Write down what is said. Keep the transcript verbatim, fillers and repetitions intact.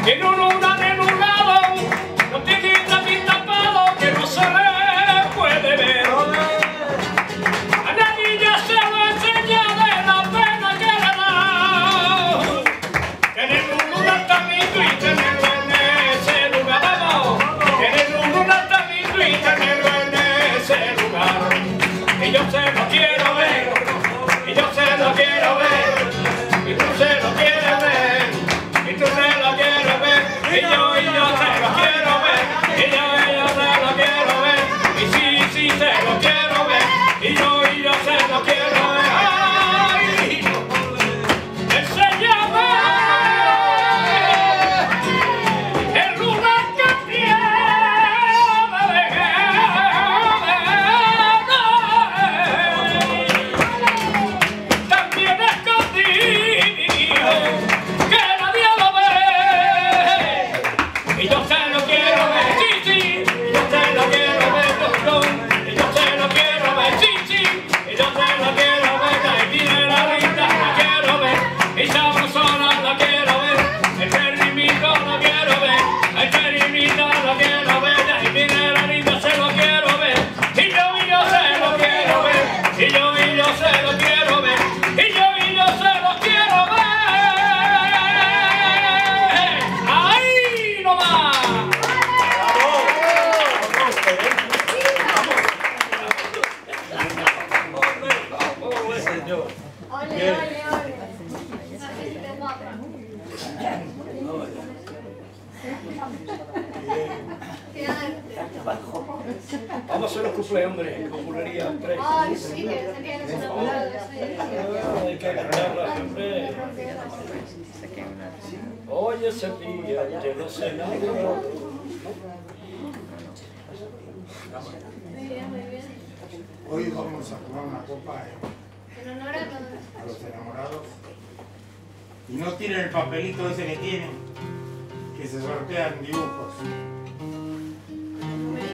Tiene un lunar en un lado, no tiene también tapado, que no se le puede ver. A la niña se lo enseña de la pena que le da. Tener un lunar tan lindo y tenerlo en ese lugar, vamos. Tener un lunar tan lindo y tenerlo en ese lugar. Y yo se lo quiero ver, y yo se lo quiero ver, y tú se lo quieres ver, y tú se lo quieres ver, y yo, y yo se lo quiero ver, y yo, y yo se lo quiero ver, y sí, sí se lo quiero ver, y yo, y yo se lo quiero ver. ¡Ay! Enséñame el lugar que tiene también escondido, que nadie lo ve. Y yo se lo quiero ver, sí, sí, y yo se lo quiero ver, doctor. Y yo se lo quiero ver, sí, sí, y yo se lo quiero ver. Y tiene la linda, la quiero ver, y sabrosona la quiero ver, el perrimito lo quiero ver, el perrimito lo quiero ver. Y tiene la linda, se lo quiero ver, y yo, y yo se lo quiero ver, y yo, y yo se lo quiero ver, y yo, y yo se lo quiero ver. ¡Ahí nomás! Ole, ole, ole. Qué guapa. Qué arte. Vamos a hacer los cumpleaños, hombre, popularía tres. Ay, sí, que tenía que ser enamorado de eso. Hay que cantarla siempre. Oye, ese día de los enamorados. Muy bien, muy bien. Hoy vamos a tomar una copa eh, En honor a todos. a los enamorados. Y no tienen el papelito ese que tienen, que se sortean dibujos.